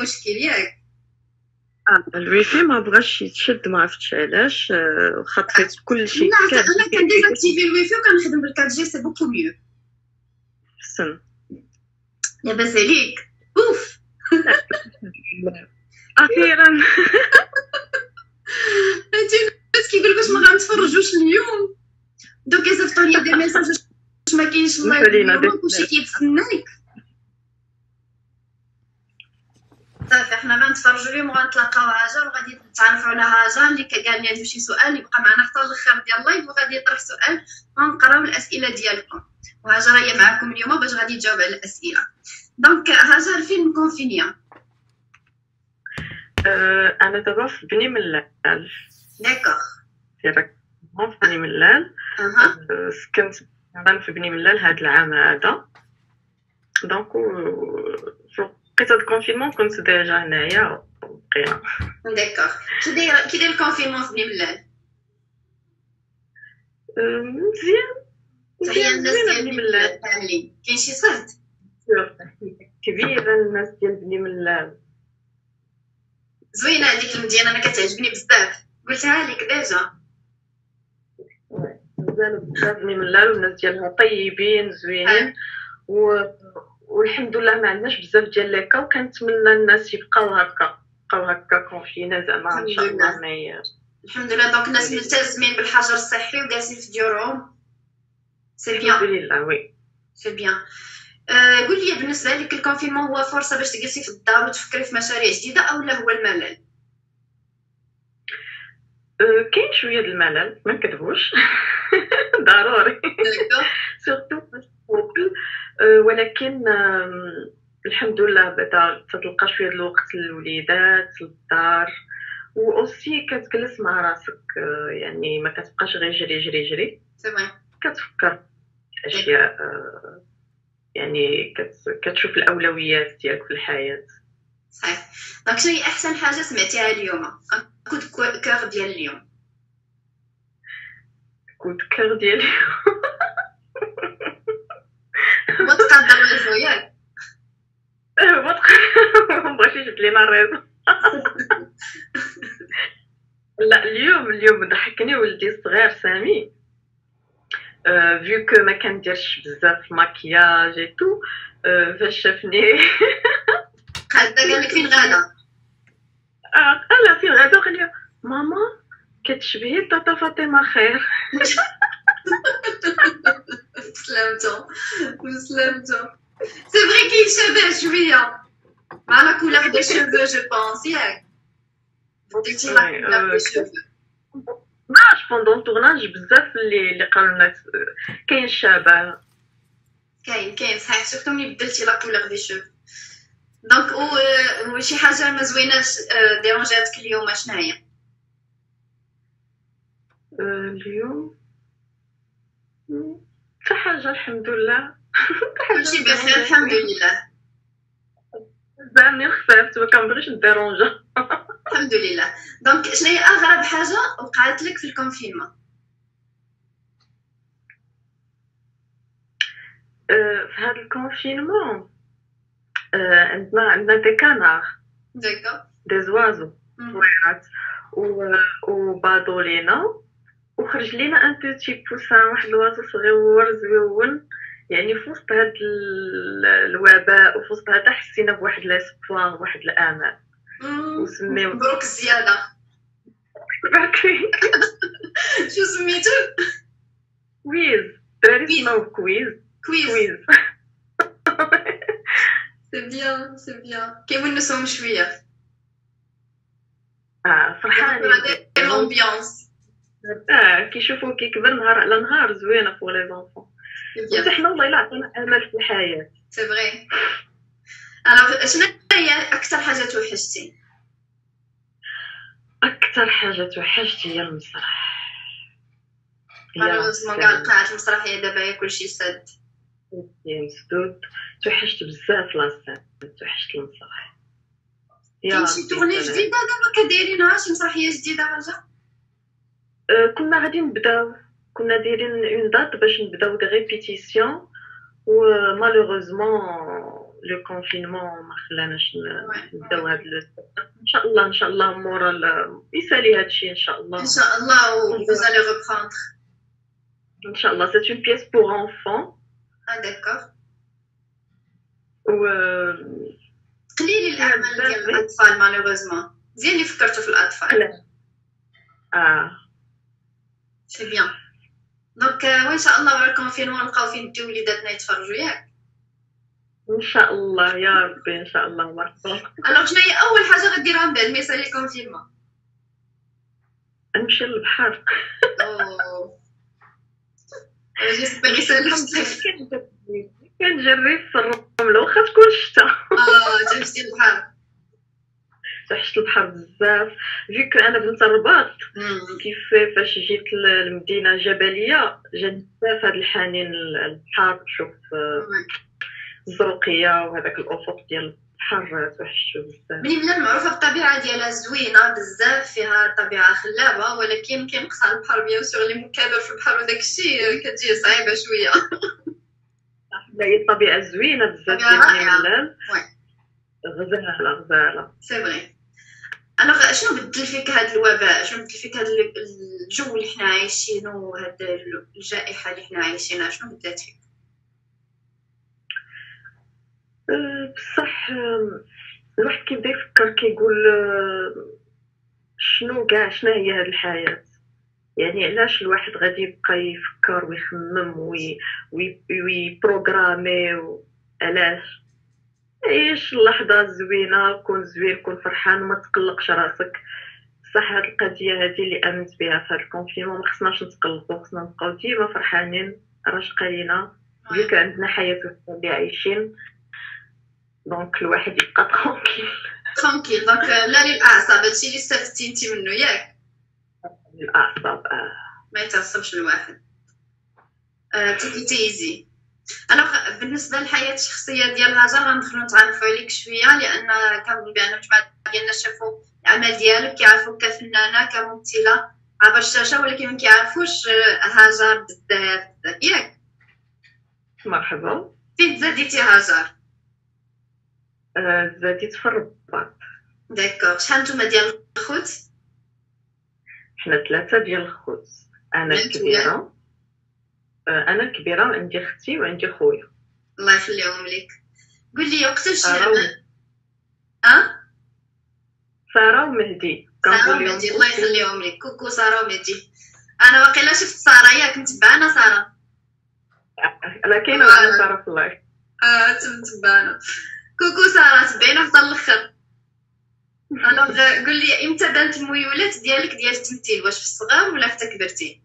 مشكل ياك. الويفي ما بغاش يتشد، ما عرفتش علاش، خطيت كلشي لا انا كنديزاكتيفي الويفي وكنخدم بال4G سي بوكو ميو. حسن لاباس عليك؟ اوف اخيرا. انت الناس كيقول لك واش ما غنتفرجوش اليوم، دوك يصيفطوا لي دي ميساج واش ما كاينش اللايف اليوم كلشي كيتسناك. صافي حنا غنتفرجوا اليوم وغنتلاقاو هاجر وغادي نتعرفوا على هاجر اللي كان عنده شي سؤال يبقى معنا حتى الاخر ديال اللايف وغادي يطرح سؤال غنقراو الاسئله ديالكم. وهاجر هي معكم اليوم باش غادي تجاوب على الاسئله. دونك هاجر فين كونفينيا؟ انا دابا في بني ملال. داكوغ ديريكت في بني ملال. سكنت في بني ملال هاد العام هذا، دونك في وقيته الكونفينمون كنت ديجا هنايا بقينا. داكوغ كي داير الكونفينمون في بني ملال؟ مزيان. تحية الناس ديال بني ملال كاملين. كاين شي صهد كبيره الناس ديال بني ملال. زوينه هذيك المدينه، انا كتعجبني بزاف، قلتها لك ديجا. مزيان بزاف بني ملال والناس ديالها طيبين زوينين والحمد لله ما عندناش بزاف ديال ليكا، وكنتمنى الناس يبقاو هكا كونفينا زعما ان شاء الله. ما الحمد لله. دونك الناس ملتزمين بالحجر الصحي وجالسين في ديورهم، سي بيان. الحمد لله وي سي بيان. قول لي بالنسبه لك الكونفينمون هو فرصه باش تجلسي في الدار وتفكري في مشاريع جديده اولا هو الملل؟ كاين شويه د الملل ما نكذبوش. ضروري سورتو ولكن الحمد لله بدا تلقى شويه الوقت للوليدات للدار، و اوسي كتجلس مع راسك، يعني ما كتبقاش غير جري سي فري، كتفكر في اشياء، يعني كتشوف الاولويات ديالك في الحياه. صحيح. دونك شنو هي احسن حاجه سمعتيها اليوم؟ كود كور ديال اليوم. كود كور ديال اليوم ما تقدر ريزو ياك؟ ما بغاش يجبد لينا الريزو. لا اليوم ضحكني ولدي الصغير سامي، فيو كو ما كنديرش بزاف ماكياج اي تو، فاش شافني قال لك فين غادا؟ لا فين غادا، قال لي ماما كتشبهي طاطا فاطمه خير. سلامتو. سي فري كاين شبه شويه مع لا كولور دي شوفو جو بونس ياك. بديتي لا كولور دي شوفو. ماش بوندون طورناج بزاف اللي قالوا لنا كاين شبه. كاين صحيح، سورتو ملي بدلتي لا كولور دي شوفو. دونك وشي حاجه ما زويناش ديرونجاتك اليوم شنو هي؟ اليوم حتى حاجه الحمد لله. كلشي بخير الحمد لله. زعما خفافت ما كنبغيش نديرونجا. الحمد لله. دونك شنو هي اغرب حاجه وقعت لك في الكونفينمون؟ في هذا الكونفينمون عندنا دي كانار، داكوغ، دي زوازو صغيرات وبادو لينا، وخرج لينا ان بوتي بوسان، واحد الوازو صغيور زويون، يعني في وسط هذا الوباء وفي وسط هذا حسينا بواحد لاسبوار واحد الامل وسميوه مبروك الزياده. باكي شو سميتو؟ كويز. دراري سماوه كويز. سي بيان كيونسهم شويه. فرحانين الامبيونس. كيشوفوا كيكبر نهار على نهار، زوينه فوق لي زونفون. حنا والله الا عطانا امل في الحياه. سي فري. انا شنو هي اكثر حاجه توحشتي؟ اكثر حاجه توحشتي هي المسرح. مالوزمون كاع قاعه المسرحيه دابا كلشي سد مسدود. توحشت بزاف لاسين، توحشت المسرح. كاين شي تورني جديده دابا كدايرينها، شي مسرحيه جديده حاجه؟ كنا غادي نبداو، كنا دايرين اون دات باش نبداو دي ريبيتيسيون، و مالوغوزمون لو كونفينمون ما خلاناش نبداو هاد ان شاء الله مورا يسالي هادشي ان شاء الله. ان شاء الله vous allez reprendre. ان شاء الله. c'est une pièce pour enfants. Ah d'accord. و قليل الاعمال ديال الاطفال مالوغوزمون. زين اللي فكرتوا في الاطفال. سي بيان. دونك وان شاء الله ورا الكونفينمون نلقاو فين نديو وليداتنا يتفرجوا ياك. ان شاء الله يا ربي ان شاء الله. مرحبا. الوغ شنو هي اول حاجه غديروها من بعد ما يسالي الكونفينمون؟ نمشي للبحر. جيسبر يسالي الصيف. كنجري في الرمله واخا تكون الشتا. تمشي للبحر. تحت البحر بزاف فيك انا بنت الرباط. كيف فاش جيت للمدينه جبليه جاني بزاف هذا الحنين للبحر. شوف الزروقيه وهذاك الافق ديال البحر توحشو بزاف. بلاد معروفه بالطبيعه ديالها زوينه بزاف فيها طبيعه خلابه ولكن كينقصها البحر بيان سور اللي مكابر في البحر وداك الشيء كتجي صعيبه شويه. لا هي الطبيعه زوينه بزاف ديال غزاله سي فري. انا شنو بدل فيك هذا الوباء؟ شنو بدل فيك هذا الجو اللي حنا عايشينه وهذا الجائحه اللي حنا عايشينها شنو بدات فيك؟ بصح الواحد كيبدا يفكر كيقول شنو هي هذه الحياه؟ يعني علاش الواحد غادي يبقى يفكر ويخمم ويبروغرامي علاش؟ عيش اللحظه زوينه، كون زوين، كون فرحان وما تقلقش راسك. صح هاد القضيه هذه اللي امنت بها في هاد الكونفينمون، ما خصناش نتقلقوا، خصنا نبقاو ديما فرحانين راشقين فيك عندنا حياه اللي عايشين. دونك الواحد يبقى ترونكيل. دونك لا للاعصاب، هادشي اللي استفدتي انت منه ياك؟ الاعصاب ما يتعصبش الواحد. تيزي. انا بالنسبه للحياه الشخصيه ديال هاجر غندخلو نتعرفوا عليك شويه، لان كنظن بان المجموعه ديالنا شافوا الاعمال ديالك، كيعرفوك كفنانه كممثله عبر الشاشه، ولكن ما كيعرفوش هاجر بزاف ياك؟ مرحبا. فين تزاديتي هاجر؟ تزاديت في الرباط. داكوغ. شحال نتوما ديال الخوت؟ حنا 3 ديال الخوت. انا الكبيره وعندي اختي وعندي خويا. الله يخليهم لك. قول لي وقتاش ساره ومهدي. الله يخليهم لك. كوكو ساره ومهدي. انا واقيلا شفت ساره ياك متبعنا ساره؟ لا كاينه معنا ساره في اللايف. متبعنا. كوكو ساره تبعينا حتى الاخر. انا قول لي امتى بانت الميولات ديالك ديال التمثيل؟ واش في الصغر ولا حتى كبرتي؟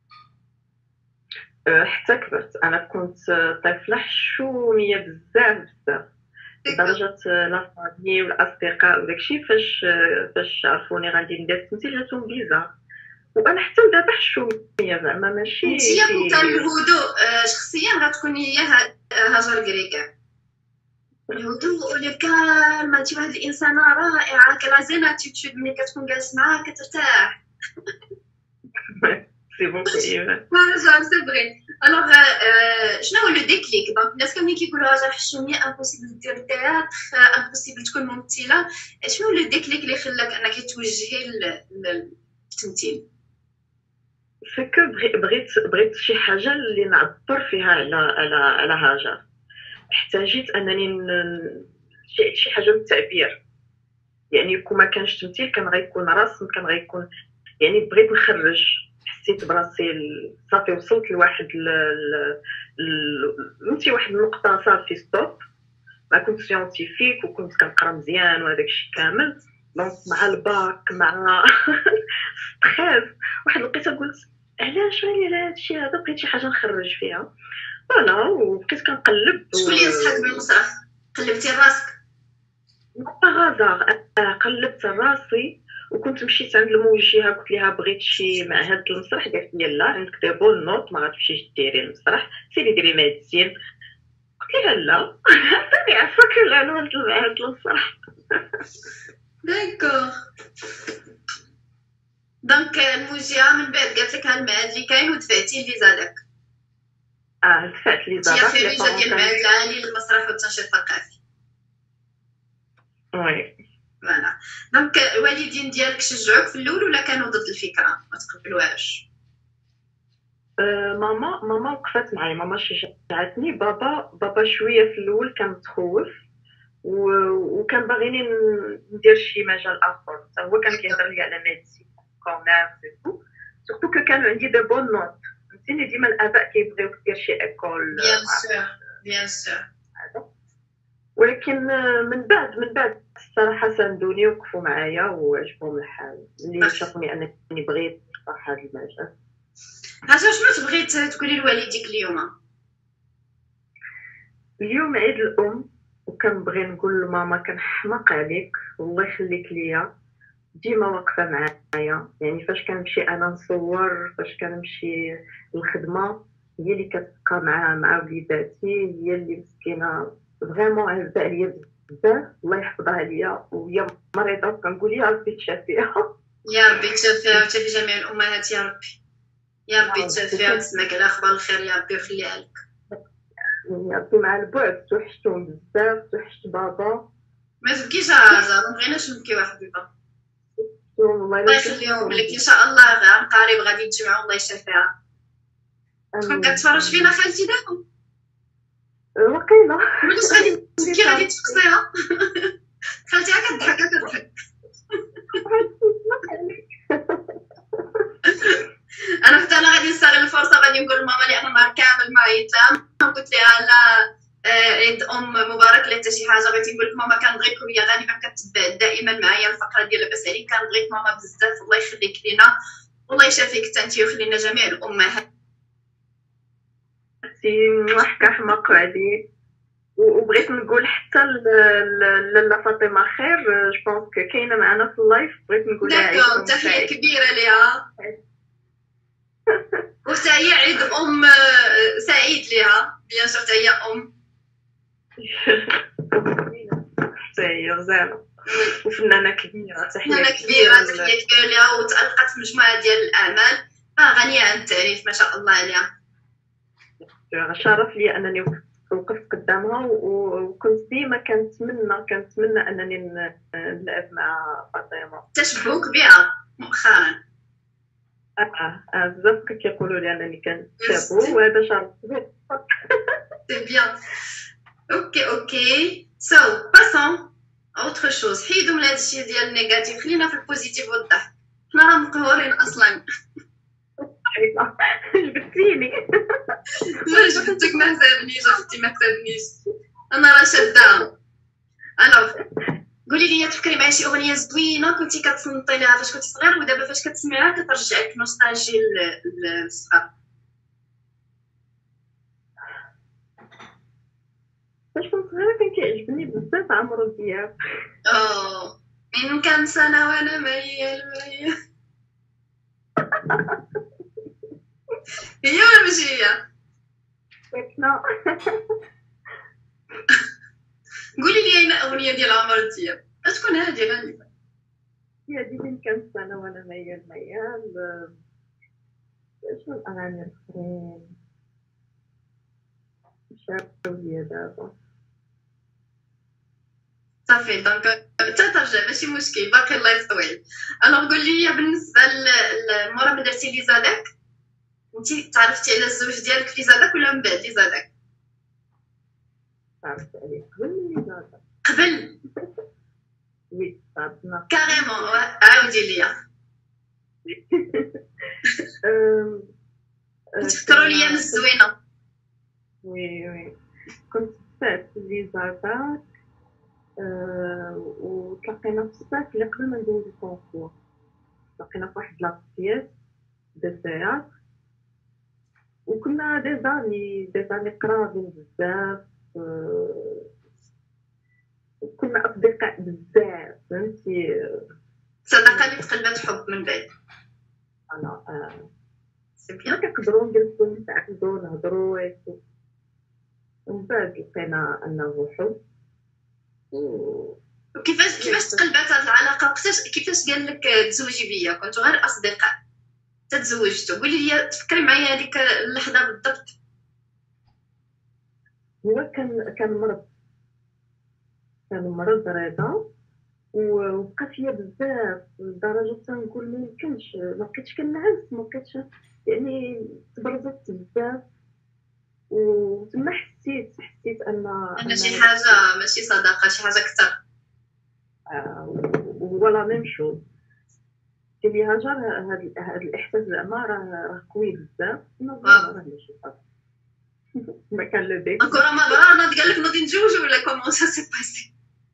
حتى كبرت. انا كنت طفله حشوميه بزاف لدرجه لا فامي والاصدقاء وداكشي فاش عرفوني غادي ندير التمثيل جاتهم بيزار. وانا حتى دابا حشوميه زعما ماشي انتيا كنت الهدوء شخصيا غتكوني هي هاجر كريكا. الهدوء والكالم، انت واحد الانسانه رائعه كلازينا اتيتود ملي كتكون جالس معاها كترتاح. سي بون ايوا فوالا سي فري. الوغ شنو هو لو ديكليك؟ دونك الناس كاملين كيقولوا هاجر حشوميه امبوسيبل دير التياتر، امبوسيبل تكون ممثله. شنو هو لو ديكليك اللي خلاك انك توجهي للتمثيل؟ فك بغيت شي حاجه اللي نعبر فيها على هاجر. احتاجيت انني شي حاجه للتعبير. يعني كون ما كانش تمثيل كان غيكون رسم، كان غيكون يعني بغيت نخرج. حسيت براسي صافي وصلت لواحد نمتي واحد النقطه صافي ستوب. ما كنت سيونتيفيك وكنت كنقرا مزيان وهذاك الشيء كامل. دونك مع الباك مع ستريس واحد الوقيته قلت علاش مالي على هادشي هذا، بغيت شي حاجه نخرج فيها. فوالا وبقيت كنقلب. شكون اللي نصحك بالمسرح؟ قلبتي راسك؟ بغازار قلبت راسي وكنت مشيت عند الموجهه قلت لها بغيت شي معهد المسرح. قالت لي لا عندك دي بون نوت ما غتمشيش ديري المسرح، سيري ديري ميديسين. قلت لها لا عطيني عفاك العنوان ديال معهد المسرح. داكوغ. دونك الموجهه من بعد قالت لك ها المعهد اللي كاين ودفعتي اللي دفعت لي دفعت هي خريجه ديال المعهد العالي للمسرح والتنشيط الثقافي. صح. دونك الوالدين ديالك شجعوك في الاول ولا كانوا ضد الفكره ما تقبلوهاش؟ ماما وقفت معايا، ماما شجعتني. بابا شويه في الاول كان متخوف وكان باغيني ندير شي مجال اخر، حتى هو كان كيهضر لي على ميديسين كوميرس سورتو كو كانوا عندي دي بون نوت. فهمتيني ديما الاباء كيبغيوك دير شي ايكول بيان سور بيان سور. ولكن من بعد الصراحه ساندوني وقفوا معايا وعجبهم الحال اللي شافوني انني بغيت نفتح هذا المجال. هاجا شنو تبغي تقولي لوالديك اليوم عيد الام، وكنبغي نقول لماما كنحماق عليك والله يخليك ليا، ديما واقفه معايا. يعني فاش كنمشي انا نصور، فاش كنمشي للخدمه، هي اللي كتبقى مع وليداتي، هي اللي مسكينه فريمون عزيزه عليا بزاف. الله يحفظها ليا، وهي مريضه كنقول يا ربي تشافيها. يا ربي تشافيها وتشافي جميع الامهات يا ربي. يا ربي تشافيها وتسمعك على اخبار الخير يا ربي ويخليها لك. يا ربي مع البعد توحشتهم بزاف، توحشت بابا. ما تبكيش هاجا، ما بغيناش نبكيو حبيبه. الله يخليهم لك ان شاء الله، غير قريب غادي يتجمعوا الله يشافيها. تكون كتفرج فينا خالتي دابا وقيله علاش غادي تبكي غادي تفقسيها؟ خالتي كتضحك كتضحك. انا حتى انا غادي نستغل الفرصه غادي نقول لماما اللي انا نهار كامل معيطه قلت لها لا عيد ام مبارك لا حتى شي حاجه، بغيت نقول لك ماما كنبغيك، وهي غالبا كتبع دائما معايا الفقره ديال لاباس عليك. كنبغيك ماما بزاف، الله يخليك لينا والله يشافيك حتى انت ويخلينا جميع الامهات. حكا حماق عليك. وبغيت نقول حتى لاله فاطمه خير، جو بونس كاينه معنا في اللايف، بغيت نقول لها عيد تحيه كبيره ليها وحتى هي عيد ام سعيد ليها بيان سور، حتى هي ام حتى هي غزاله وفنانه كبيره. فنانه كبيره تحيه كبيره ليها، وتالقت في مجموعه ديال الاعمال غنيه عن التعريف ما شاء الله عليها. شرف لي انني وقفت قدامها، وكنت ديما كنتمنى انني نلعب مع فاطمه. تشبهوك بها مؤخرا بزاف كيقولوا لي انني كنتشابهوا، وهذا شرف. سي بيان. اوكي سو باسون اوتر شوز. حيدوا من هادشي ديال النيجاتيف، خلينا في البوزيتيف والضحك. حنا راه مقهورين اصلا. جبتيني لا جبتك ما حسابنيش اختي ما حسابنيش، انا راه شاداها. الوغ قولي لي تفكري معايا شي اغنيه زوينه كنتي كتصنتي لها فاش كنتي صغير، ودابا فاش كتسمعيها كترجعك نوستالجي للصغر. فاش كنت صغيره كان كيعجبني بزاف عمرو دياب. من كم سنه وانا ميال هي ولا ماشي هي؟ ساكنه. قولي لي اين اغنيه ديال عمرو دياب شكون هادي غالبا؟ هي دي من كم سنه وانا ميال. شنو الاغاني الاخرين مشاو ليا دابا؟ صافي دونك ترجع ماشي مشكل، باقي اللايف طويل. الوغ قول لي بالنسبه مورا ما درتي لي زادك، انتي تعرفتي على الزوج ديالك في زادك ولا من بعد لي زادك؟ تعرفت عليه قبل لي زادك. قبل؟ وي صافنا كاريمون. عاودي ليا. تفكروا لي من الزوينه. وي كنت ساعت لي زادك، وتلاقينا في الصيف اللي قبل ما ندوزو الكونكور. تلاقينا في واحد لاكسياس دو تياتر، وكنا دي زاني قرابين بزاف، وكنا اصدقاء بزاف. فهمتي صداقه اللي تقلبات حب من بعد. انا سي بيان. كنقدروا نجلسوا نتعاودوا نهضروا، ومن بعد لقينا انه حب. وكيفاش تقلبات هاد العلاقه؟ كيفاش قال لك تزوجي بيا؟ كنتو غير اصدقاء تتزوجتوا؟ قولي لي تفكري معايا هذيك اللحظه بالضبط. هو كان مرض رضا، وبقى فيا بزاف لدرجة تنقول ميمكنش، مبقيتش كنعس، مبقيتش يعني تبرزت بزاف. وتما حسيت أن أن شي حاجة ماشي صداقة، شي حاجة كتر. هو لا ميم شوز. سيدي هاجر هاد الإحساس زعما راه قوي بزاف، راه ماشي صافي. ما كان لو ديك انكور رمضان قال لك نوضي نتزوجوا ولا كومون سا سي باسي؟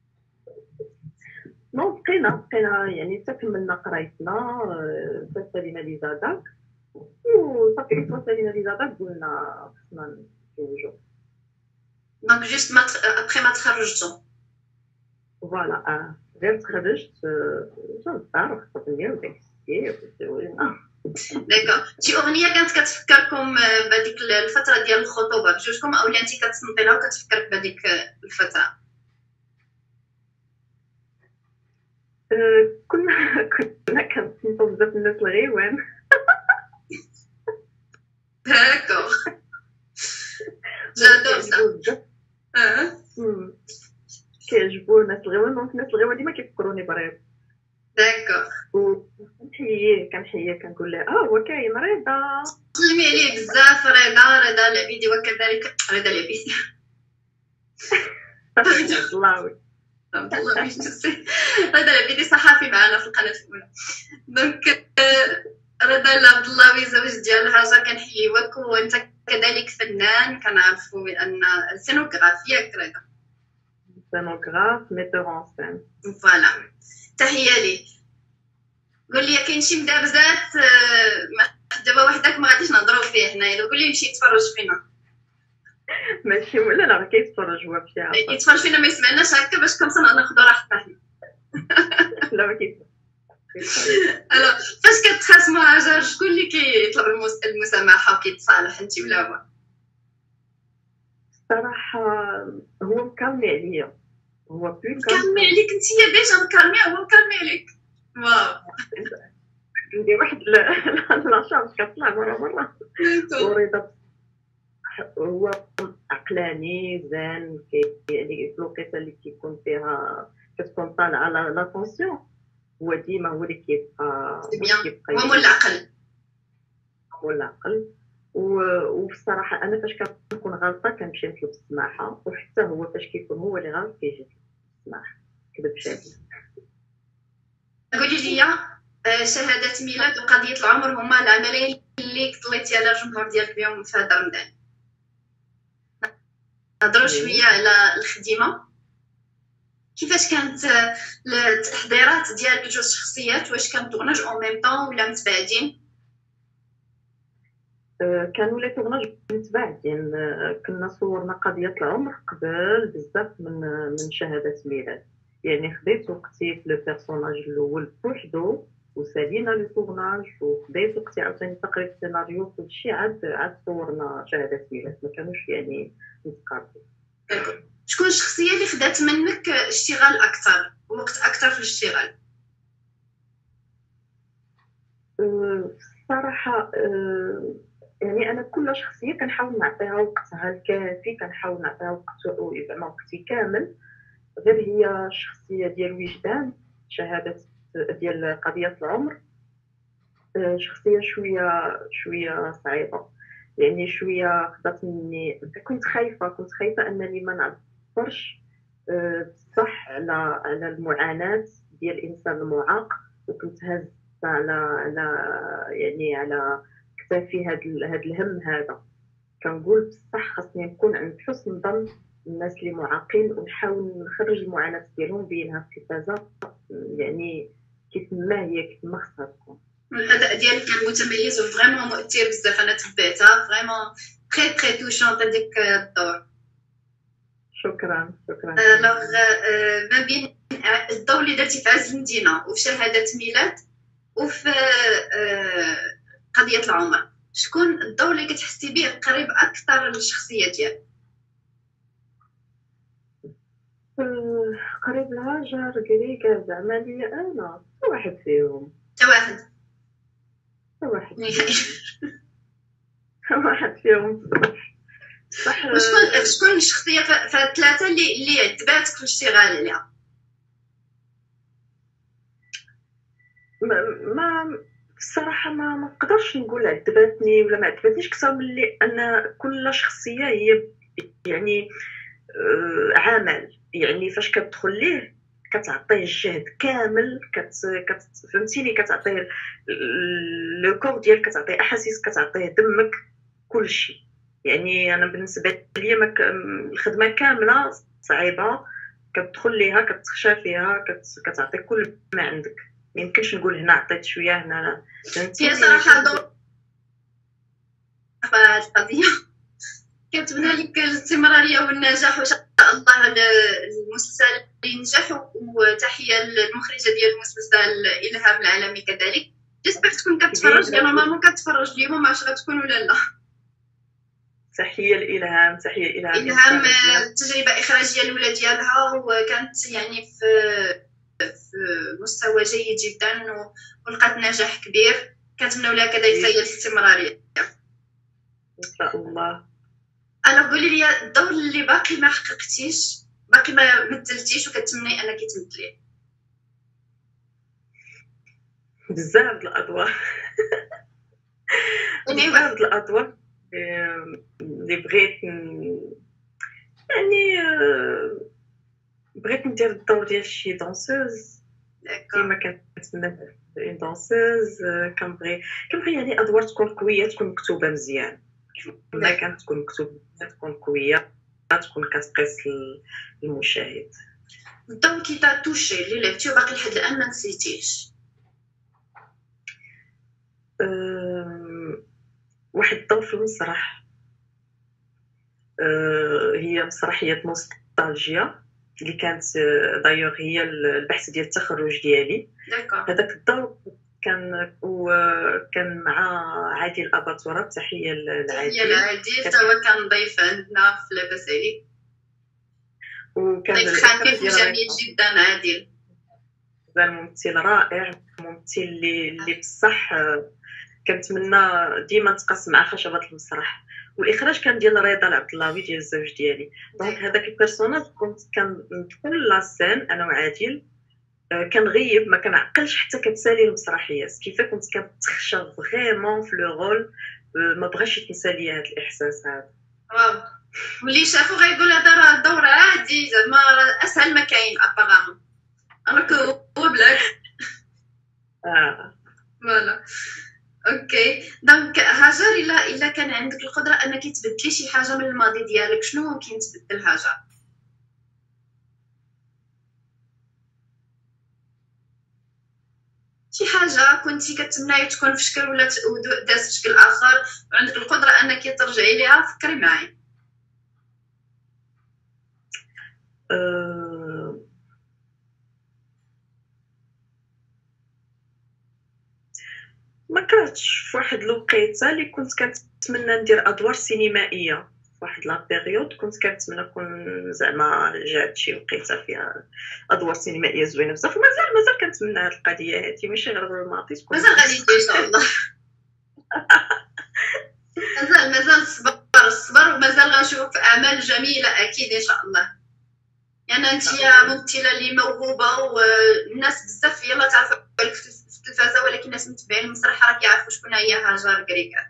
نو بقينا يعني حتى كملنا قرايتنا، سالينا لي زاداك وصافي. كون سالينا لي زاداك قلنا خصنا نتزوجوا. دونك جوست ما ابخي ما تخرجتوا. فوالا غير تخرجت جا للدار خطبني وداك الشيء وتزوجنا. داكوغ، شي اغنيه كانت كتفكركم بهذيك الفتره ديال الخطوبه بجوجكم، او اللي انت كتصنتي لها وكتفكرك بهذيك الفتره؟ كنا كنصنتو بزاف الناس الغيوان. داكوغ جادور سا. كيعجبو الناس الغيوان، دونك الناس الغيوان ديما كيفكروني بريض. داكوغ كنحييه كنقول له هو كاين رضا، سلمي عليه بزاف. رضا العبيدي وكذلك رضا العبيدي. الله الله يجزيه. رضا العبيدي صحافي معنا في القناه الاولى. دونك رضا عبد الله زوج ديال هاجر كنحييوك، وانت كذلك فنان كنعرفوا بان سينوغرافيا رضا سينوغراف ميتور اون سين. فوالا، تحيه ليك. قول لي كاين شي مدابزات دابا وحدك ما غاديش نهضروا فيه حنايا، قول لي يمشي يتفرج فينا. ماشي ولا لا كيتفرج هو فيها يتفرج فينا ما يسمعناش هكا باش كنصنع ناخذوا راحتنا. لا ما كيتفرج. الو فاش كتخاصموا هاجر شكون اللي كيطلب المسامحه وكيتصالح، انت ولا هو؟ الصراحه هو مكرمي عليا، هو مكرمي عليك انت ديجا مكرمي، هو مكرمي عليك. واو ندير واحد لا شانس كطلع مره ورضا هو عقلاني زين. يعني الوقيته اللي كيكون فيها كتكون طالعه لا طونسيون هو ديما هو اللي كيبقى هو مول العقل. وفي الصراحه انا فاش كنكون غلطه كنمشي نطلب السماحه، وحتى هو فاش كيكون هو اللي غلط كيجي يطلب السماحه. كذب شادي. قولي لي شهاده ميلاد وقضيه العمر هما العملين اللي طليتي على الجمهور ديالك بهم في هذا رمضان. نهضروا شويه على الخدمه، كيفاش كانت التحضيرات ديال جوج شخصيات، واش كان طوناج او ميم طون ولا متباعدين؟ كانوا لي طوناج متباعدين. كنا صورنا قضيه العمر قبل بزاف من شهاده ميلاد، يعني خديت وقتي في لو بيرسوناج الاول بوحدو وسالينا لي طوناج، وخديت وقتي عاوتاني تقريب السيناريو كلشي، عاد صورنا شهاده ميلاد، ما كانوش يعني متقاربين. شكون الشخصيه اللي خدات منك اشتغال اكثر، وقت اكثر في الاشتغال؟ الصراحه يعني انا كل شخصيه كنحاول نعطيها وقتها الكافي، كنحاول نعطيها وقتي كامل. غير هي الشخصيه ديال وجدان شهاده ديال قضيه العمر شخصيه شويه صعيبه، يعني شويه خدات مني. كنت خايفه انني ما نعبرش بصح على المعاناه ديال الانسان المعاق، وكنت هازه على كتافي هاد الهم هذا. كنقول بصح خاصني نكون عند حسن ظن الناس اللي معاقين، ونحاول نخرج المعاناه ديالهم بينها في التلفازه، يعني كيف ما هي كيف ما خصها تكون. الاداء ديالك كان متميز وفريمون مؤثر بزاف، انا تبعتها فريمون تري توشونت هذيك الدور. شكرا. الوغ ما بين الدور اللي درتي في عز المدينه وفي شهاده ميلاد وفي قضيه العمر، شكون الدور اللي كتحسي به قريب اكثر للشخصيه ديالك؟ قريب لهاجر قريقه زعما لي انا واحد فيهم. واحد فيهم صح. شكون الشخصيه في الثلاثه اللي عجباتك في الاشتغال عليها؟ ما الصراحه ما نقدرش نقول عجبتني ولا ما عجبتنيش، اكثر من اللي ان كل شخصيه هي يعني عمل، يعني فاش كتدخل ليه كتعطيه الجهد كامل، فهمتيني، كتعطيه لو كور ديالك، كتعطيه احاسيس، كتعطيه دمك، كل شيء. يعني انا بالنسبه لي الخدمه كامله صعيبه، كتدخل ليها كتخشى فيها، كتعطي كل ما عندك. ما يمكنش نقول هنا عطيت شويه هنا، فهمتي؟ هي صراحه دور في هذه القضيه كتبنى لك الاستمراريه والنجاح، وان شاء الله المسلسل ينجح. وتحيه للمخرجه ديال المسلسل الهام العالمي كذلك. جيسبر تكون كتفرج، لان نورمالمون كتفرج اليوم، ما عرفتش غتكون ولا لا. تحيه الالهام، تحيه الهام. الهام التجربه الاخراجيه الاولى ديالها وكانت يعني في مستوى جيد جدا ولقات نجاح كبير. كنتمنوا لها كذلك هي الاستمراريه ان شاء الله. انا قولي لي الدور اللي باقي ما حققتيش، باقي ما مثلتيش وكتمني انك تمثليه. بزاف الادوار بزاف الادوار اللي بغيت، يعني بغيت ندير الدور ديال شي دانسوز. كيما كنتمنى اون دانسوز. كنبغي يعني ادوار تكون قويه، تكون مكتوبه مزيان. ما كانت تكون مكتوبه، تكون قويه، تكون كتقيس المشاهد. الدور كي تا توشي اللي لعبتي وباقي لحد الان ما نسيتيش؟ واحد الدور في المسرح، هي مسرحيه نوستالجيا اللي كانت دايوغ هي البحث ديال التخرج ديالي. هذاك الدور كان مع عادل اباطوره. تحيه لعادل. حتى هو كان ضيف عندنا في لاباس عليك، وكان ضيف خفيف وجميل جدا. عادل ممثل رائع، ممثل اللي بصح كنتمنى ديما نتقاس مع خشبه المسرح. والاخراج كان ديال رضا العبدالله ديال الزوج ديالي. دونك هذاك البيرسوناج كنت كندخل لاسين انا وعادل، كنغيب، ما كنعقلش حتى كتسالي المسرحيات، كيف كنت كنتخشى فريمون في لو رول. ما بغاش يتنسى لي هذا الاحساس هذا. واو، واللي شافو غايقول هذا راه دور عادي، زعما اسهل ما كاين ابارامون. راك هو بالعكس. فوالا اوكي. دونك هاجر، الا كان عندك القدره انك تبدلي شي حاجه من الماضي ديالك، شنو ممكن تبدل هاجر؟ شي حاجه كنتي كتمناي تكون في شكل ولا دازت في شكل اخر وعندك القدره انك ترجعي ليها، فكري معايا. ما كرهتش في واحد الوقيته اللي كنت كنتمنى ندير ادوار سينمائيه. في واحد لا بيريود كنت كنتمنى نكون زعما جات شي وقيته فيها ادوار سينمائيه زوينه بزاف. مازال كنتمنى هذه القضيه هذه، ماشي غير الماضي تكون مازال غادي يجي ان شاء الله. مازال الصبر ومازال غنشوف اعمال جميله اكيد ان شاء الله. يعني انت ممثله اللي موهوبه والناس بزاف يلا تعرفوا عليك في التلفازه، ولكن الناس متبعين المسرح راه كيعرفوا شكون هي هاجر كريكا.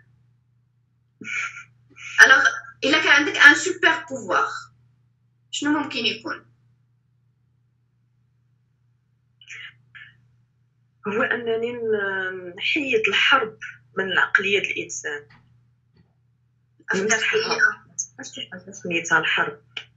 الوغ الا كان عندك ان سوبر بوفوار شنو ممكن يكون؟ هو انني نحيد الحرب من العقليه الانسان. سميتها الحرب.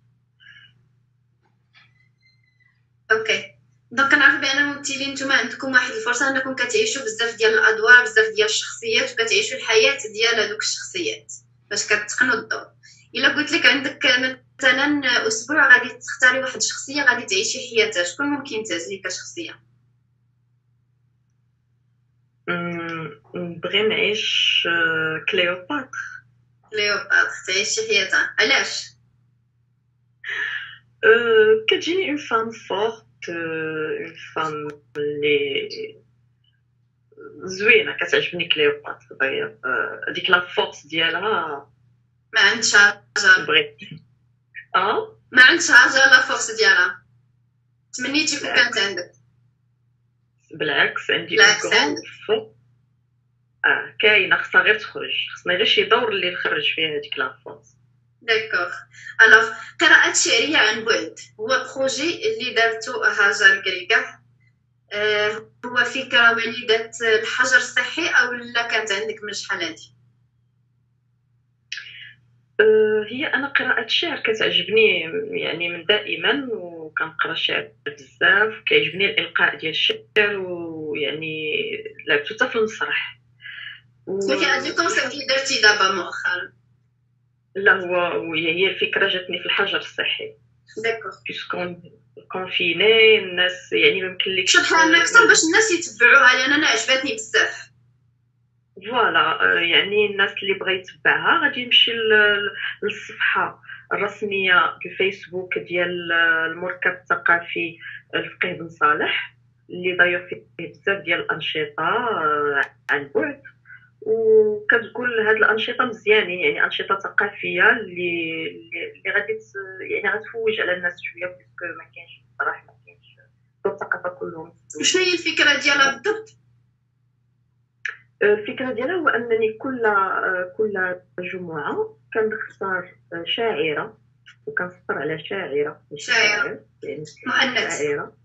اوكي. دونك كنعرف بان الممثلين نتوما عندكم واحد الفرصه انكم كتعيشوا بزاف ديال الادوار، بزاف ديال الشخصيات، وكتعيشوا الحياه ديال هذوك الشخصيات باش كتقنوا الدور. الا قلت لك عندك مثلا اسبوع غادي تختاري واحد الشخصيه غادي تعيشي حياتها، شكون ممكن تعزلي كشخصيه؟ نبغي نعيش كليوباتر. تعيشي حياتها، علاش؟ كتجيني اون فام فورت، اون فام اللي زوينه، كتعجبني كليوباتر. هذيك لا فورس ديالها ما عندش حاجه. بغيت ما عندش حاجه لا فورس ديالها، تمنيتي كون كانت عندك. بالعكس عندي بالعكس كغون عندك. فوق. كاينه، خصها غير تخرج، خصنا غير شي دور اللي نخرج فيها هذيك لافونس. داكوغ. الوغ قراءة شعرية عن بعد هو بروجي اللي دارتو هاجر كريكا. هو فكرة وليدة الحجر الصحي أو لا كانت عندك من شحال هادي؟ هي انا قراءه الشعر كتعجبني يعني من دائما، وكنقرا الشعر بزاف، كيعجبني الالقاء ديال الشعر، ويعني لعبت حتى في المسرح. شنو كي هاد الكونسيبت اللي درتي دابا مؤخرا؟ لا، هي الفكره جاتني في الحجر الصحي. داكوغ. بيسكون كونفيني الناس، يعني ما يمكنلكش شرحها لنا أكثر باش الناس يتبعوها، لأن أنا عجبتني بزاف. فوالا. يعني الناس اللي بغا يتبعها غادي يمشي للصفحه الرسميه في فيسبوك ديال المركب الثقافي الفقيه بن صالح، اللي داير فيه بزاف ديال الانشطه عن بعد، وكتقول هاد الانشطه مزيانين، يعني انشطه ثقافيه اللي غادي يعني غتفوج على الناس شويه، باسكو ما كاينش بصراحه، ما كاينش الثقافه كلهم. شنو هي الفكرة ديالها بالضبط؟ الفكره ديالها هو انني كل جمعه كنختار شاعره، وكنفطر على شاعره، ماشي شاعر يعني مؤنث. شاعره.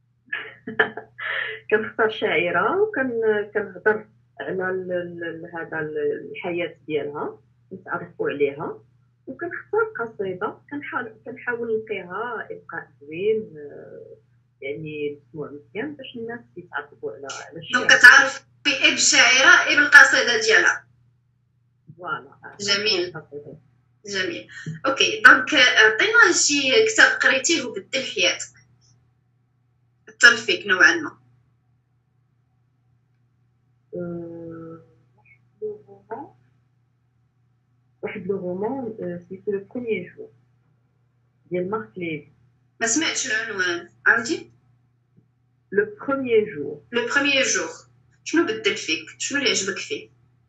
كنختار شاعره وكنهضر على هذا الحياه ديالها، نتعرفوا عليها، وكنختار قصيده كنحاول نلقيها القاء زوين، يعني مسموع مزيان باش الناس يتعرفوا على الشعر. دونك كتعرف اي بالشاعره اي بالقصيده ديالها. فوالا. جميل جميل. اوكي دونك عطينا شي كتاب قريتيه وبدل حياتك، اثر فيك نوعا ما. واحد لو رومان سميتو لو بروميير جور ديال مارك ليفي. ما سمعتش العنوان، عاودي. لو بروميير جور. لو بروميير جور. شنو بدل فيك؟ شنو اللي عجبك فيه؟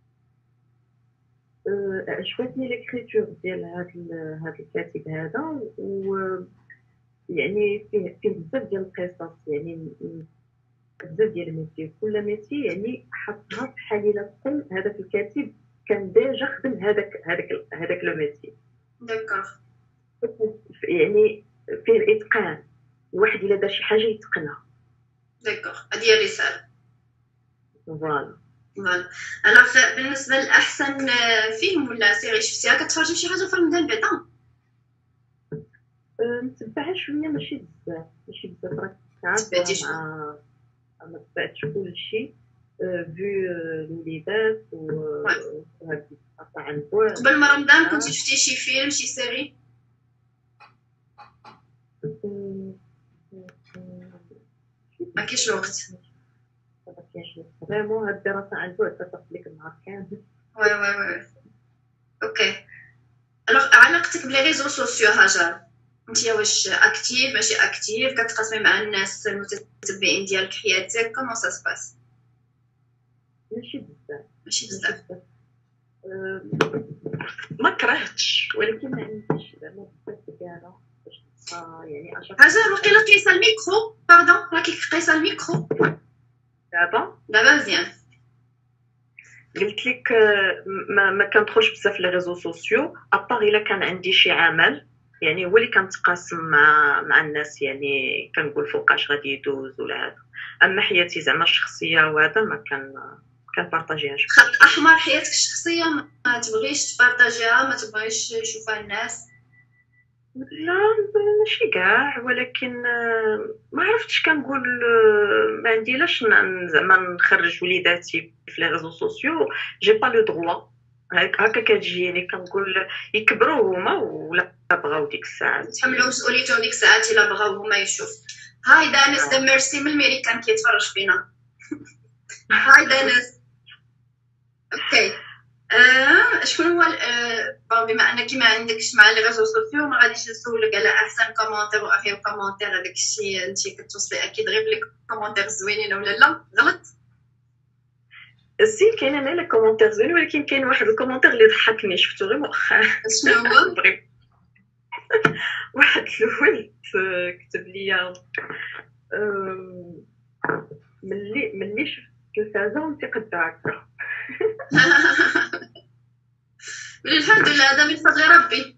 عجبتني ليكريتور ديال هذا الكاتب هذا، و يعني فيه بزاف ديال القصص، يعني بزاف ديال الميتي، كل ميتي يعني حطها في حليله كل هذاك الكاتب كان ديجا خدم هذاك لو ميتي. داكوغ. يعني فيه الاتقان، الواحد الا دار شي حاجه يتقنها. داكوغ، هذه الرساله. فوالا. فوالا. الوغ بالنسبه لاحسن فيلم ولا سيري شفتيها، كتفرجي شي حاجه في رمضان بعدا؟ نتبعها شويه، ماشي بزاف راك عارفه، ما تبعتش كلشي فيو الوليدات وهاد القطع عن بعد. قبل ما رمضان كنتي شفتي شي فيلم شي سيري؟ ما كاينش الوقت. ما كاينش فريمون، هاد الدراسه عن بعد كتاخذ النهار كامل. وي. اوكي. الوغ علاقتك بلي ريزو سوسيو هاجر، انت واش اكتيف ماشي اكتيف؟ كتقاسمي مع الناس المتتبعين ديالك حياتك؟ كومون سا سباس؟ ماشي بزاف. ما كرهتش، ولكن ما عنديش زعما بزاف ديالها باش يعني هاجر. وقيلا قيسه الميكرو، باردون راكي قيسه الميكرو دابا مزيان. قلت لك ما كندخلش بزاف لي ريزو سوسيو، ابار الا كان عندي شي عمل يعني هو اللي كنتقاسم مع الناس، يعني كنقول فوقاش غادي يدوز ولا هذا. اما حياتي زعما الشخصيه وهذا ما كنبارطاجيهاش. خط احمر حياتك الشخصيه ما تبغيش تبارطاجيها، ما تبغيش يشوفها الناس؟ لا ماشي كاع، ولكن ما عرفتش كنقول ما عندي لاش زعما نخرج وليداتي في لي ريزو سوسيو، جي با لو دروا. هكا كتجيني كنقول يكبروا هما ولا بغاو ديك الساعه تحملوا مسؤوليتهم ديك الساعات الا بغاو هما يشوف. هاي دانس دمرسي من الميريكان كيتفرج فينا. هاي دانس. اوكي. شكون هو بما انك ما عندكش مع لي ريزو سوسيو ما غاديش نسولك على احسن كومونتير واخير كومونتير، هذاك الشيء انت كتوصلي اكيد غير بلي كومونتير زوينين ولا لا غلط؟ سي كاين انا لي كومونتير زوين، ولكن كاين واحد الكومونتير اللي ضحكني شفتو غير مؤخرا. شنو هو؟ واحد الولد كتب لي ملي ملي شفت التلفازه وانت قد هكا. الحمد لله هذا من فضل ربي.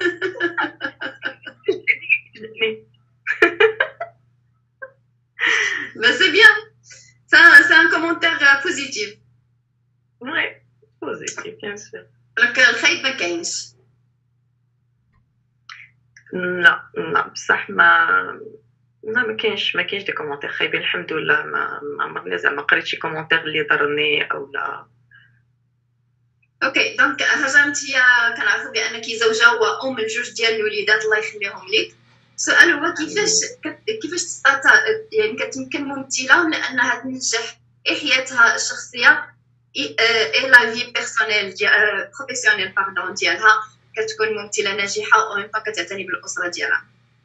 Mais c'est bien. C'est un commentaire positif. Oui, positif, bien sûr. لك الخيط ما كاينش. لا بصح ما كاينش دي كومونتير خايبين الحمد لله. ما عمرني زعما قريت شي كومونتير اللي ضرني او لا. اوكي دونك هجمتي كنعرفوا بانك زوجه وام لجوج ديال الوليدات الله يخليهم لك. السؤال هو كيفاش تستطيع يعني كتمكن ممثله لانها تنجح حياتها الشخصيه اي لا في بيرسونيل ديال بروفيسيونيل باردون ديالها، كتكون ممثله ناجحه و كتعتني بالاسره ديالها؟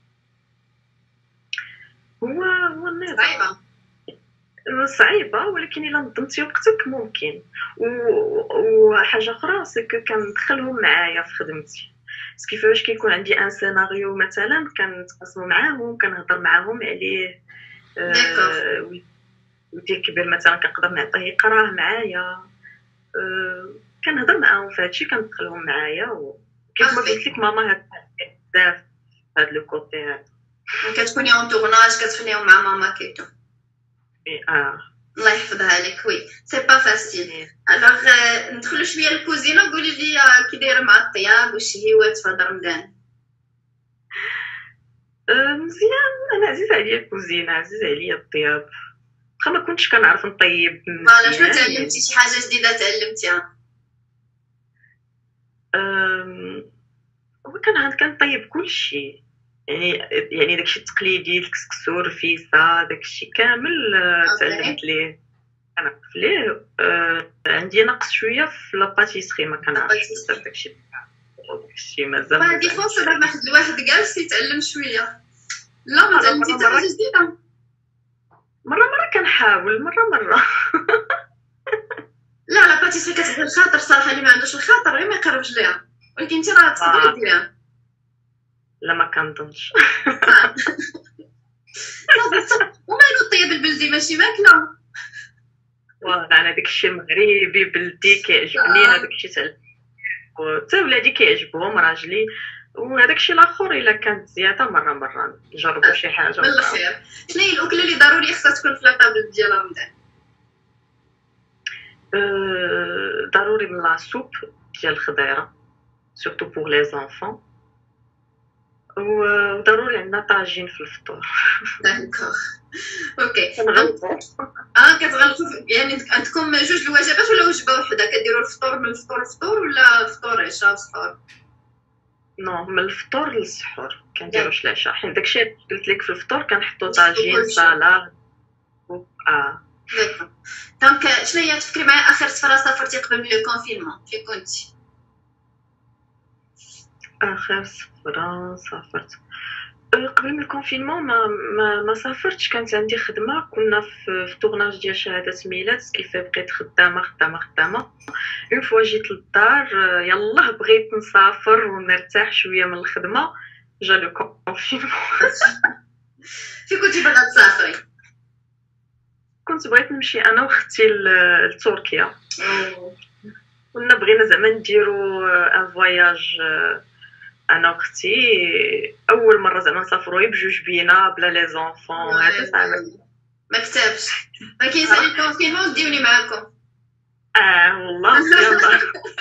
هو صعيبه ولكن الا نظمتي وقتك ممكن. وحاجه اخرى سكو كندخلهم معايا في خدمتي، كيفاش كيكون عندي ان سيناريو مثلا كنتقاسموا معاهم كنهضر معاهم عليه. ودي كبير مثلا كنقدر نعطيه يقراه معايا، كنهضر معاهم في هادشي كندخلهم معايا. وكيف ما قلت لك ماما هاد بزاف هاد لو كوتي هذا كتكوني اون تورناج كتخليهم مع ماما كيتو. الله يحفظها لك. وي سي با فاسيل. الوغ ندخلوا شويه للكوزينه وقولي لي كي دايره مع الطياب والشهيوات في هذا رمضان. مزيان، انا عزيز عليا الكوزينه، عزيز عليا الطياب. واخا ما كنتش كنعرف نطيب فوالا شنو تعلمتي؟ شي حاجه جديده تعلمتيها؟ كنطيب كلشي، يعني داكشي التقليدي، الكسكسو، الرفيسه، داكشي كامل تعلمت ليه كنعرف ليه. عندي نقص شويه في لاباتيسري، ما كنعرفش بزاف داكشي مازال. هادي فرصه باش واحد الواحد جالس يتعلم شويه. لا ما تعلمتي حتى حاجه جديده؟ مره كنحاول مره. لا لاباتيسري كتبغي الخاطر صراحه، اللي ما عندوش الخاطر غير ما يقربش ليها، ولكن انت راه تقدري ديريها. لا ما كنظنش. ومالو الطياب البلدي ماشي ماكله. انا داكشي المغربي بلدي كيعجبني، هذاك الشيء تعلمت حتى ولادي كيعجبهم راجلي. وهذاك الشيء الاخر الا كانت زياده مره نجربوا شي حاجه. بالخير. شنو هي الاكله اللي ضروري خصها تكون في لاطابل ديال رمضان؟ ضروري من لا سوب ديال الخضيره سورتو بور لي زانفون. وضروري عندنا طاجين في الفطور. داكوغ اوكي. كنغلطوا كتغلطوا يعني عندكم جوج الوجبات ولا وجبه وحده؟ كديروا الفطور من الفطور ولا فطور عشاء وسحور؟ نو من الفطور للسحور كنديروش العشاء، حيت داكشي قلت لك في الفطور كنحطوا طاجين سلطه. داكوغ. دونك شنو هي تفكري معايا اخر سفره سافرتي قبل لو كونفينمون؟ فين كنتي؟ اخر سفره سافرت قبل من الكونفينمون ما سافرتش. كانت عندي خدمه، كنا في طورناج ديال شهاده ميلاد، كيف بقيت خدامه. اون فوا جيت للدار يلاه بغيت نسافر ونرتاح شويه من الخدمه، جا لو كونفينمون. فين كنتي باغا تسافري؟ كنت بغيت نمشي انا وختي لتركيا. كنا بغينا زعما نديرو ان فواياج انا وختي، اول مره زعما نسافروا بجوج بينا بلا لي زونفون. هذا صعب ما كتبش. ما كاين سالي الكونفينمون ديوني معاكم. والله يلا.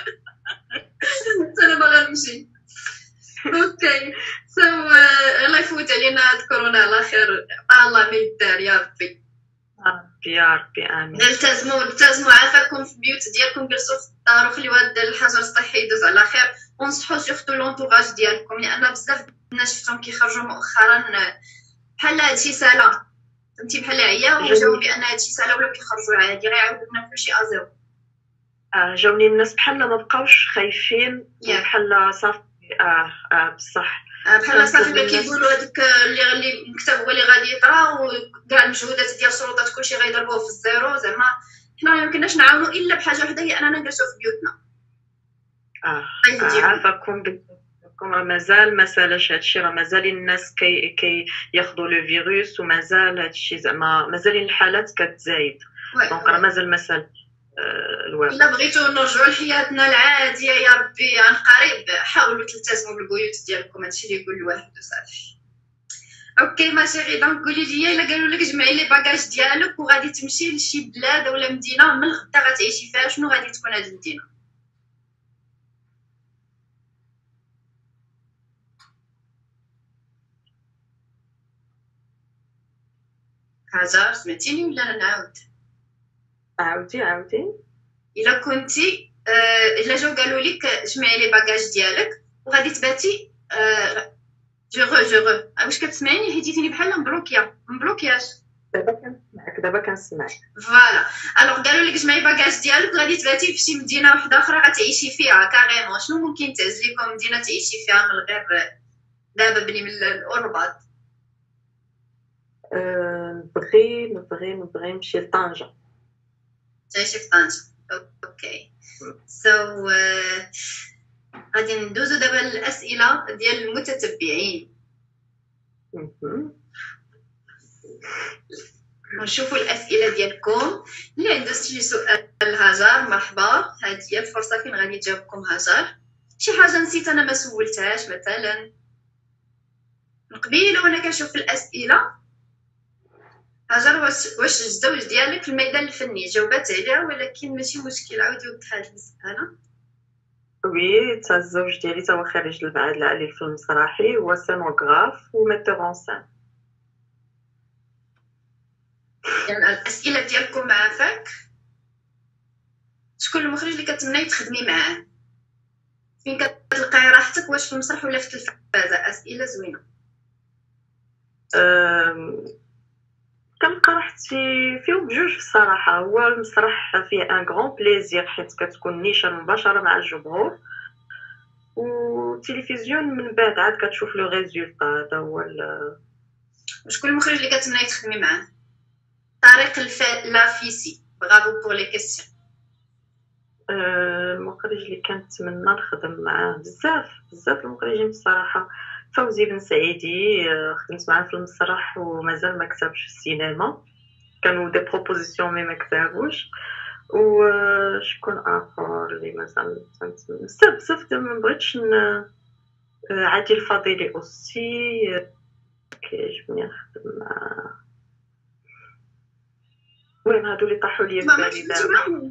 انا باغا نمشي. اوكي الله يفوت علينا هاد كورونا على خير. الله ما يدار يا ربي. يا ربي امين. التزموا عافاكم في البيوت ديالكم، جلسوا في الدار وخليوا هاد الحجر الصحي يدوز على خير. ونصحوا سورتو لونطوراج ديالكم، لان بزاف الناس شفتهم كيخرجوا مؤخرا بحال هادشي سالا، فهمتي، بحال عياو وجاو بان هادشي سالا ولاو كيخرجوا عادي غيعاودوا لنا كلشي ازيرو. جاوني الناس بحال ما بقاوش خايفين بحال صافي. بصح بحال صافي ما كيقولوا هذاك اللي المكتب هو اللي غادي يطرا وكاع المجهودات ديال السلطات كلشي غيضربوه في الزيرو. زعما حنا ما يمكنناش نعاونوا الا بحاجه وحده، هي اننا نجلسوا في بيوتنا. عافاكم راه مازال ما سالاش هادشي، راه مازالين الناس ياخذوا لو فيروس، ومازال هادشي زعما مازالين الحالات كتزايد. دونك راه مازال ما سال الوباء. الا بغيتو نرجعوا لحياتنا العاديه يا ربي عن قريب، حاولوا تلتزموا بالبيوت ديالكم، هادشي اللي يقول الواحد وصافي. اوكي ما شيري، دونك قولي لي الا قالوا لك جمعي لي باكاج ديالك وغادي تمشي لشي بلاد ولا مدينه من غدا غتعيشي فيها، شنو غادي تكون هاد المدينه؟ هاجر سمعتيني ولا نعاود؟ عاودي. الا كنتي الا جاو قالوا لك جمعي لي باكاج ديالك وغادي تباتي جوغو واش كتسمعيني؟ حيتيني بحال مبلوكياش. دابا كنسمعك. فوالا الوغ قالوا لك جمعي باكاج ديالك وغادي تباتي في شي مدينه واحده اخرى غتعيشي فيها كاريمون، شنو ممكن تعزليكم مدينه تعيشي فيها من غير دابا بني من الرباط؟ نبغي نمشي لطنجة. تعيشي في طنجة. اوكي سو غادي ندوزو دابا الاسئله ديال المتتبعين. نشوفوا الاسئله ديالكم. اللي عنده شي سؤال هاجر مرحبا، هذه هي الفرصه فين غادي تجاوبكم هاجر. شي حاجه نسيت انا ما سولتهاش مثلا من قبيله وانا كنشوف الاسئله؟ هاجر واش الزوج ديالك في الميدان الفني؟ جاوبات عليها ولكن ماشي مشكل، عاودي وضحي هذه المساله. وي تا الزوج ديالي تا هو خريج المعهد العالي للفن المسرحي، هو سينوغراف وميتور اون سان. يعني الاسئله ديالكم عافاك. شكون المخرج اللي كتمناي تخدمي معاه؟ فين كتلقاي راحتك، واش في المسرح ولا في التلفازه؟ اسئله زوينه. كنلقى راحتي فيهم بجوج الصراحه. هو المسرح فيه ان غران بليزير حيت كتكون نيشان مباشره مع الجمهور، والتلفزيون من بعد عاد كتشوف لو ريزولطا. هذا هو شكون المخرج اللي كتمناي تخدمي معاه؟ طارق لافيسي. برافو بور لي كيسيون. المخرج اللي كنتمنى نخدم معاه بزاف المخرجين بصراحه. فوزي بن سعيدي خدمت معاه في المسرح ومازال ما كتبش في السينما، كانوا دي بروبوزيسيون مي ما كتبوش. وشكون اخر اللي مازال بزاف ما بغيتش عادل الفضيلي اوسي كيعجبني نخدم معاه. المهم هادو اللي طاحوا لي ببالي دابا.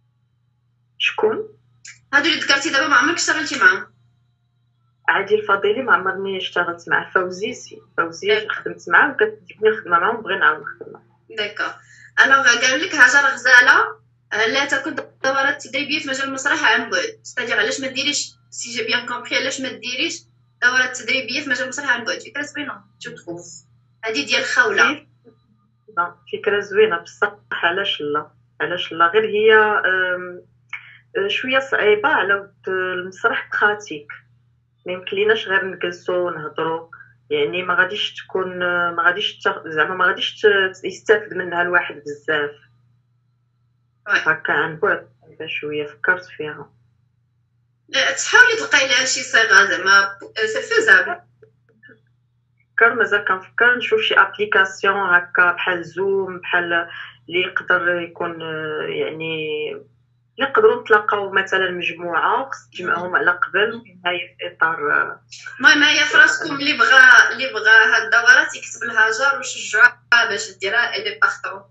شكون هادو اللي ذكرتي دابا ما عمرك اشتغلتي معاهم؟ عادل الفضيلي ما عمرني اشتغلت معاه. فوزي خدمت معاه وكتجبني خدمه معاه وبغي نعاود نخدم معاه. داكوغ. الوغ قال لك هاجر غزاله لا تكون دورات تدريبيه في مجال المسرح عن بعد، ستادير علاش ما ديريش سي جي بيان كومبري علاش ما ديريش دورات تدريبيه في مجال المسرح عن بعد؟ فكره زوينه جو تروف هذه ديال خوله. فكره زوينه بصح علاش لا غير هي شويه صعيبه على ود المسرح براتيك. ما يمكنليناش غير نجلسوا نهضروا، يعني ما غاديش تكون ما غاديش يستافد منها الواحد بزاف هكا عن بعد. شويه فكرت فيها، تحاولي تلقاي لها شي صيغه زعما فيزابل. مازال كنفكر نشوف شي ابليكاسيون هكا بحال زوم، بحال اللي يقدر يكون يعني نقدروا نتلاقاو مثلا مجموعه خص تجمعهم على قبل هاي في اطار. المهم هي فراسكم اللي بغى هاد الدورات يكتب الهاجر وشجعوها باش ديرها الي باغطونت.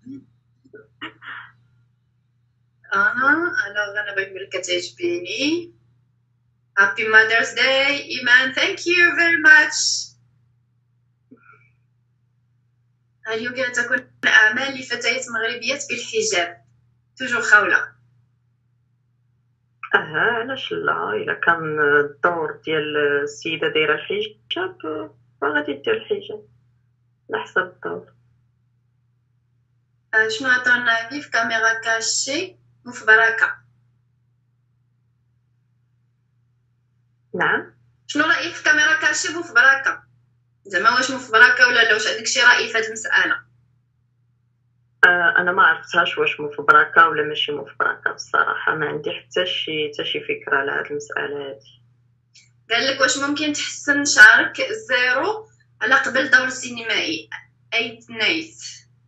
انا بغيت نقول لك كتعجبيني. Happy Mother's Day إيمان. Thank you very much. هل يمكن أن تكون أعمال لفتيات مغربيات بالحجاب؟ توجور خولة. علاش لا؟ الا كان الدور ديال السيده دايره الحجاب غادي دير الحجاب على حسب الدور. شنو عطانا في كاميرا كاشي وفي بركه؟ نعم شنو رايك في كاميرا كاشي وفي بركه؟ زعما واش مو في بركه ولا لا؟ واش عندك شي راي في هذه المساله؟ انا ما عرفتهاش واش مو في بركه ولا ماشي مو في بركه. بصراحه ما عندي حتى شي فكره على هذه المساله هذه. قال لك واش ممكن تحسن شعرك زيرو على قبل دور سينمائي 8 نايت.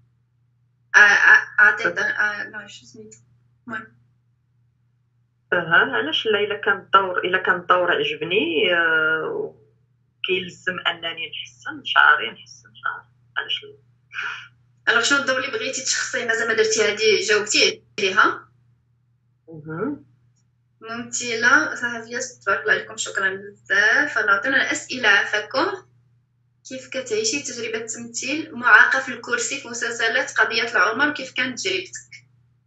عطيت لا شو سميتو المهم علاش لا؟ الا كان الدور عجبني كيلزم انني نحسن شعري علاش لا؟ الوغ شنو الدور اللي بغيتي تشخصي مازال ما درتي هادي جاوبتي عليها؟ ممثلة صحفية تبارك الله عليكم شكرا بزاف. نعطينا الأسئلة عفاكم. كيف كتعيشي تجربة التمثيل معاقة في الكرسي في مسلسلات قضية العمر؟ كيف كانت تجربتك؟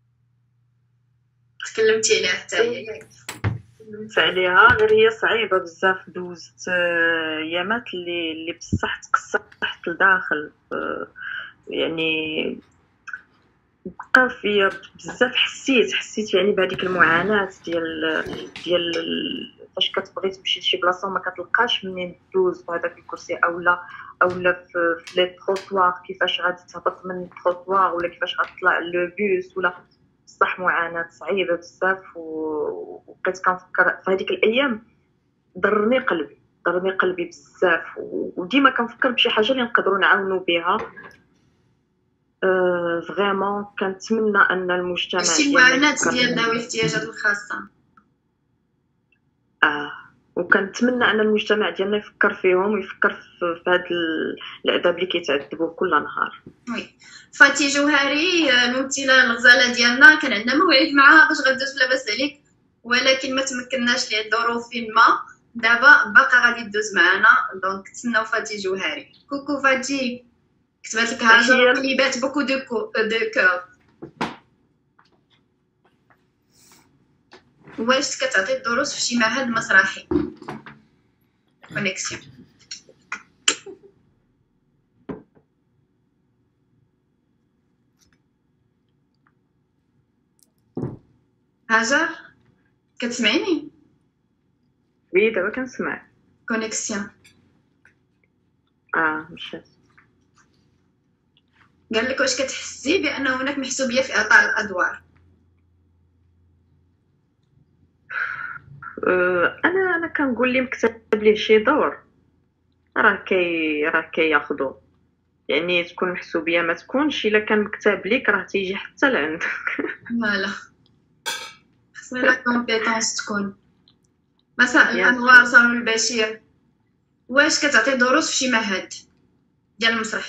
تكلمتي عليها حتى هي ياك؟ تكلمت عليها، غير هي صعيبة بزاف. دوزت ايامات اللي بصح تقصحت لداخل، يعني بقى فيا بزاف. حسيت يعني بهذيك المعاناة ديال فاش كتبغي تمشي لشي بلاصه وما كتلقاش منين دوز في هذاك الكرسي، اولا في لي تروطوار، كيفاش غادي تهبط من التروطوار، ولا كيفاش غتطلع لو بوس، ولا بصح معاناة صعيبة بزاف. وبقيت كنفكر في هذيك الايام، ضرني قلبي بزاف. وديما كنفكر بشي حاجه اللي نقدروا نعاونوا بها. فريمون كنتمنى ان المجتمع شي معاناة ديال ذوي الاحتياجات الخاصة، وكنتمنى ان المجتمع ديالنا يفكر فيهم، ويفكر في هاد العذاب اللي كيتعذبوا كل نهار. وي. فاتي جوهري الممثله الغزاله ديالنا كان عندنا موعد معها باش غدوز لاباس عليك، ولكن ما تمكناش لظروف ما. دابا باقا غادي تدوز معنا، دونك تسناو فاتي جوهري. كوكو فاتي، كتبات لك هاجر قليبات بوكو دو كور. واش كتعطي الدروس في شي معهد مسرحي؟ كونيكسيون. هاجر كتسمعيني؟ وي دابا كنسمع. كونيكسيون. مشات. قال لك واش كتحسي بان هناك محسوبيه في اعطاء الادوار؟ انا كنقول لي مكتب ليه شي دور راه كياخذوا، يعني تكون محسوبيه ما تكونش. الا كان مكتب ليك راه تيجي حتى لعندك. لا خصنا لا كومبيتونس تكون. مساء الانوار صالون البشير، واش كتعطي دروس في شي معهد ديال المسرح؟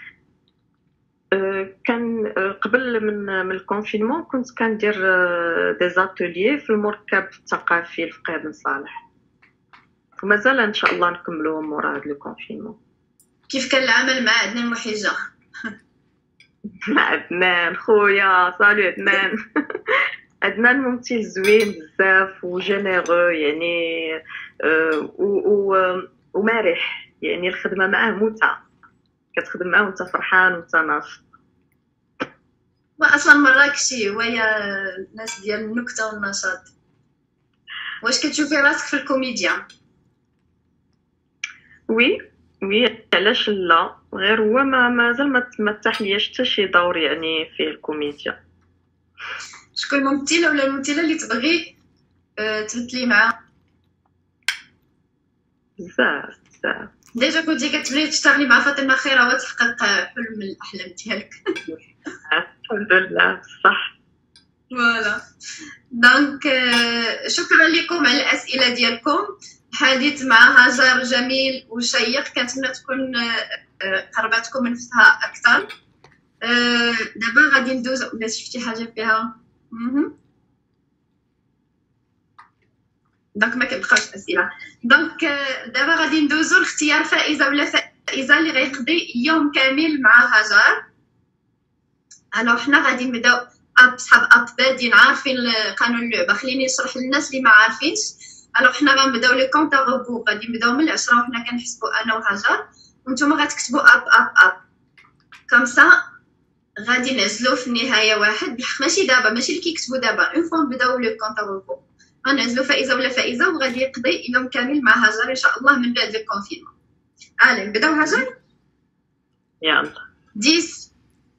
كان قبل من الكونفينمون كنت كندير دي زاتوليي في المركب الثقافي الفقيه بن صالح، ومازال ان شاء الله نكملوهم مورا هذا الكونفينمون. كيف كان العمل مع عدنان المحيجه؟ عدنان خويا، صالو عدنان. عدنان ممثل زوين بزاف وجينيرو، يعني ومرح، يعني الخدمه معاه متعه، كتخدم معاه وانت فرحان وانت ناشط. واصلا مراكشي وهي الناس ديال النكته والنشاط. واش كتشوفي راسك في الكوميديا؟ وي علاش لا؟ غير هو مازال ما تاح لياش حتى شي دور يعني فيه الكوميديا. شكون الممثله ولا الممثله اللي تبغي تمثلي معها؟ بزاف. ديجا كنتي كتبغي تشتغلي مع فاطمه خيره وتحقق حلم من الاحلام ديالك؟ الحمد لله بصح. فوالا دونك شكرا لكم على الاسئله ديالكم. الحديث مع هاجر جميل وشيق، كنتمنى تكون قربتكم من فتها اكثر. دابا غادي ندوز، ولا شفتي حاجه فيها دونك ما كنبقاوش اسئله. دونك دابا غادي ندوزو لاختيار فائزه ولا فائزه اللي غيقضي يوم كامل مع هاجر. الو حنا غادي نبداو صحاب بادين عارفين قانون اللعبه. خليني نشرح للناس اللي ما عارفينش. الو حنا غنبداو لي كونط غوبو، غادي نبداو من 10 وحنا كنحسبوا انا وهاجر، وانتم غتكتبوا اب كمسا. غادي نعزلو في النهايه واحد بالحق، ماشي دابا، ماشي اللي كيكتبوا دابا. اون فوا نبداو لي كونط غوبو غنعزلو فائزه ولا فائزه، وغادي يقضي يوم كامل مع هاجر ان شاء الله من بعد الكونفينمون. نبداو هاجر. يلا 10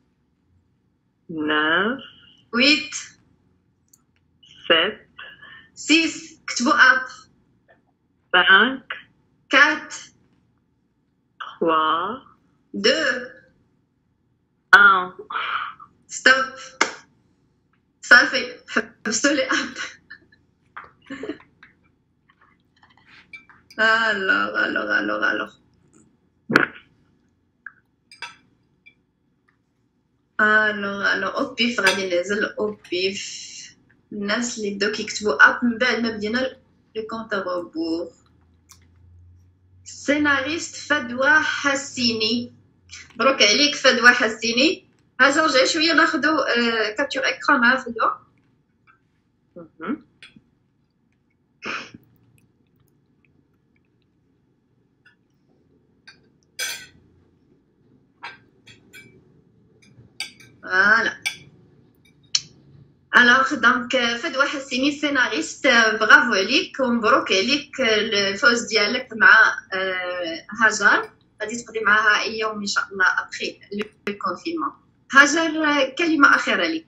9 8 7 6 كتبوا اب 5 4 3 2 1. ستوب. صافي حبستوا لي اب. الوغ او بيف غادي نعزل او بيف الناس اللي بداو كيكتبوا اب من بعد ما بدينا لو كونط روبور. سيناريست فدوى حسيني، مبروك عليك فدوى حسيني. هاجر جاي شويه ناخدو كابتور اكران مع فدوى. فوالا. الوغ دونك فدوى حسيني سيناريست، برافو عليك ومبروك عليك الفوز ديالك مع هاجر. غادي تقضي معاها اي يوم ان شاء الله ابخي لو كونفينمون. هاجر كلمه اخيره لك.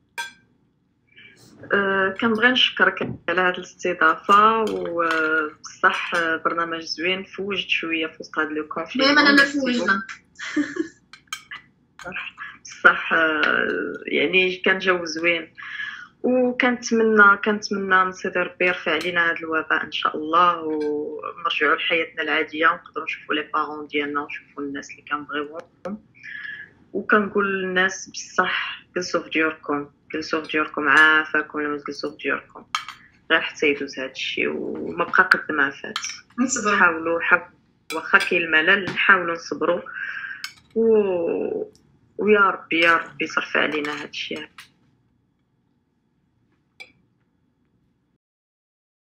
كنبغي نشكرك على هذه الاستضافه، وبصح برنامج زوين. فوجت شويه في وسط هذا لو كونفينمون. دائما انا فوجنا بصح يعني كان جو زوين، كنتمنى من سيدي ربي يرفع علينا هذا الوباء ان شاء الله، ونرجعوا لحياتنا العاديه، ونقدروا نشوفوا لي بارون ديالنا ونشوفوا الناس اللي كنبغيوهم. وكنقول للناس بصح جلسوا في ديوركم عافاكم، ولا ما تجلسوا في ديوركم غير حتى يدوز هذا الشيء وما بقى قد ما فات. حاولوا واخا كاين الملل نحاولوا نصبروا ويا ربي يصرف علينا هذا الشيء.